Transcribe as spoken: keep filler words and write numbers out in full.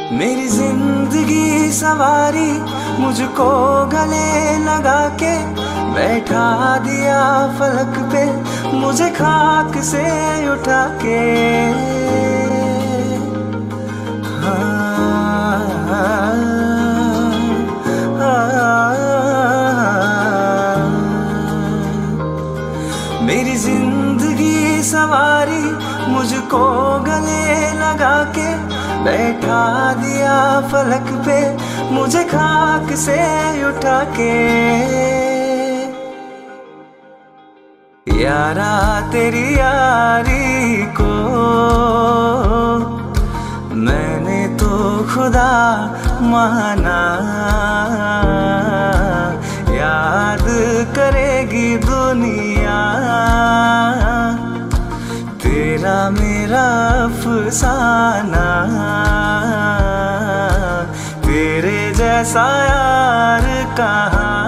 मेरी जिंदगी सवारी मुझको गले लगा के बैठा दिया फलक पे मुझे खाक से उठा के। हाँ, हाँ, हाँ, मेरी जिंदगी सवारी मुझको गले लगा के बैठा दिया फलक पे मुझे खाक से उठा के। यारा तेरी यारी को मैंने तो खुदा माना, याद करेगी दुनिया तेरा मेरा अफसाना। तेरे जैसा यार कहाँ